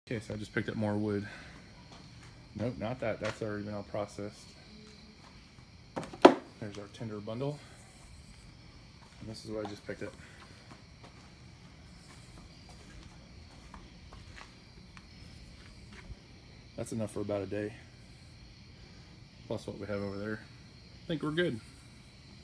Okay, so I just picked up more wood. Nope, not that. That's already been all processed. There's our tinder bundle. And this is what I just picked up. That's enough for about a day. Plus what we have over there. I think we're good.